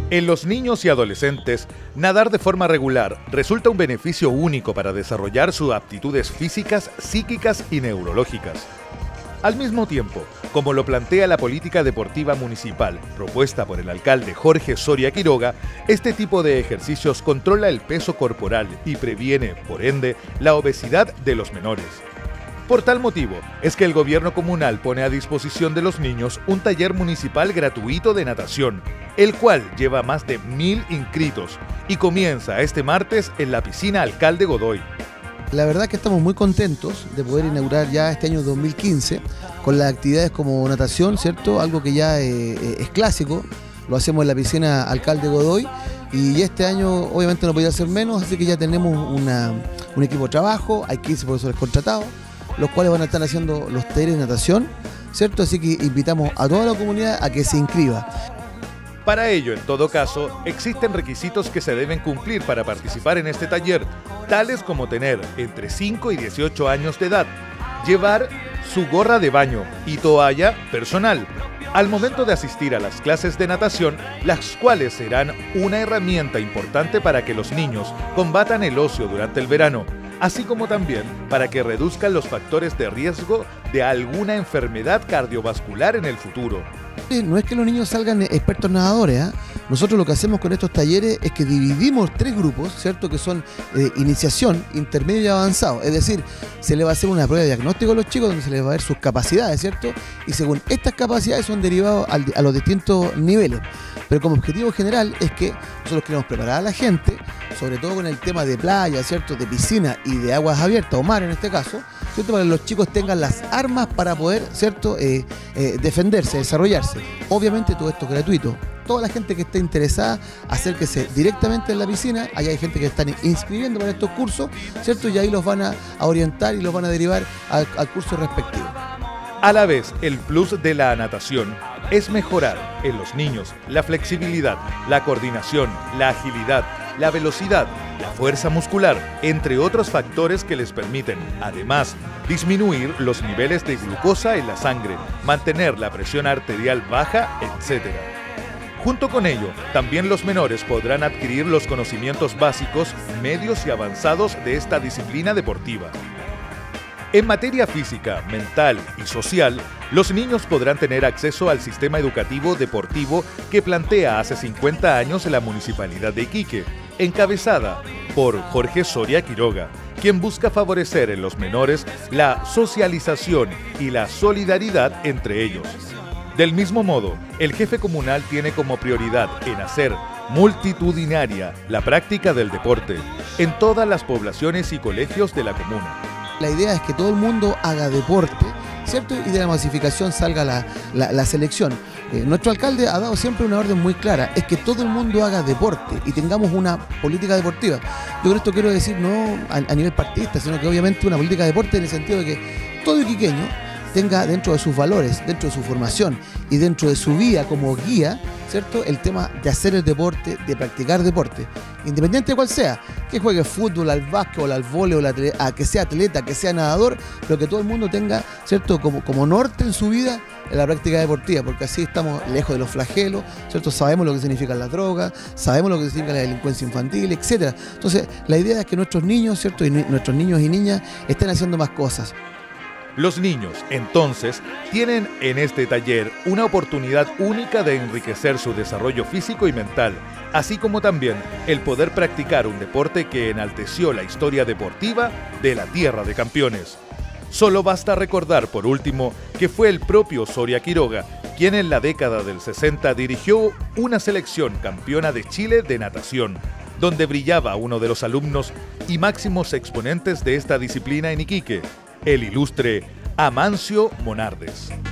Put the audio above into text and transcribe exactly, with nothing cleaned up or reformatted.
En los niños y adolescentes, nadar de forma regular resulta un beneficio único para desarrollar sus aptitudes físicas, psíquicas y neurológicas. Al mismo tiempo, como lo plantea la política deportiva municipal propuesta por el alcalde Jorge Soria Quiroga, este tipo de ejercicios controla el peso corporal y previene, por ende, la obesidad de los menores. Por tal motivo, es que el gobierno comunal pone a disposición de los niños un taller municipal gratuito de natación, el cual lleva más de mil inscritos y comienza este martes en la piscina Alcalde Godoy. La verdad que estamos muy contentos de poder inaugurar ya este año dos mil quince con las actividades como natación, ¿cierto? Algo que ya eh, es clásico, lo hacemos en la piscina Alcalde Godoy y este año obviamente no podía ser menos, así que ya tenemos una, un equipo de trabajo, hay quince profesores contratados, los cuales van a estar haciendo los talleres de natación, ¿cierto? Así que invitamos a toda la comunidad a que se inscriba. Para ello, en todo caso, existen requisitos que se deben cumplir para participar en este taller, tales como tener entre cinco y dieciocho años de edad, llevar su gorra de baño y toalla personal, al momento de asistir a las clases de natación, las cuales serán una herramienta importante para que los niños combatan el ocio durante el verano, así como también para que reduzcan los factores de riesgo de alguna enfermedad cardiovascular en el futuro. No es que los niños salgan expertos nadadores, ¿eh? Nosotros lo que hacemos con estos talleres es que dividimos tres grupos, ¿cierto? Que son eh, iniciación, intermedio y avanzado. Es decir, se les va a hacer una prueba de diagnóstico a los chicos donde se les va a ver sus capacidades, ¿cierto? Y según estas capacidades son derivados al, a los distintos niveles. Pero como objetivo general es que nosotros queremos preparar a la gente, sobre todo con el tema de playa, ¿cierto? De piscina y de aguas abiertas, o mar en este caso, ¿cierto? Para que los chicos tengan las armas para poder, ¿cierto? Eh, eh, defenderse, desarrollarse. Obviamente todo esto es gratuito. Toda la gente que esté interesada, acérquese directamente en la piscina. Allá hay gente que están inscribiendo para estos cursos, ¿cierto? Y ahí los van a, a orientar y los van a derivar al, al curso respectivo. A la vez, el plus de la natación es mejorar en los niños la flexibilidad, la coordinación, la agilidad, la velocidad, la fuerza muscular, entre otros factores que les permiten, además, disminuir los niveles de glucosa en la sangre, mantener la presión arterial baja, etcétera. Junto con ello, también los menores podrán adquirir los conocimientos básicos, medios y avanzados de esta disciplina deportiva. En materia física, mental y social, los niños podrán tener acceso al sistema educativo deportivo que plantea hace cincuenta años la Municipalidad de Iquique, encabezada por Jorge Soria Quiroga, quien busca favorecer en los menores la socialización y la solidaridad entre ellos. Del mismo modo, el jefe comunal tiene como prioridad en hacer multitudinaria la práctica del deporte en todas las poblaciones y colegios de la comuna. La idea es que todo el mundo haga deporte, ¿cierto? Y de la masificación salga la, la, la selección. Eh, nuestro alcalde ha dado siempre una orden muy clara, es que todo el mundo haga deporte y tengamos una política deportiva. Yo con esto quiero decir no a, a nivel partidista, sino que obviamente una política de deporte en el sentido de que todo iquiqueño tenga dentro de sus valores, dentro de su formación y dentro de su vida como guía, ¿cierto? El tema de hacer el deporte, de practicar deporte, independiente de cuál sea, que juegue fútbol, al básquetbol, al vóley, a que sea atleta, que sea nadador, pero que todo el mundo tenga, ¿cierto? Como, como norte en su vida en la práctica deportiva, porque así estamos lejos de los flagelos, ¿cierto? Sabemos lo que significan las drogas, sabemos lo que significa la delincuencia infantil, etcétera. Entonces, la idea es que nuestros niños, ¿cierto? Y nuestros niños y niñas estén haciendo más cosas. Los niños, entonces, tienen en este taller una oportunidad única de enriquecer su desarrollo físico y mental, así como también el poder practicar un deporte que enalteció la historia deportiva de la Tierra de Campeones. Solo basta recordar, por último, que fue el propio Soria Quiroga quien en la década del sesenta dirigió una selección campeona de Chile de natación, donde brillaba uno de los alumnos y máximos exponentes de esta disciplina en Iquique, el ilustre Amancio Monardes.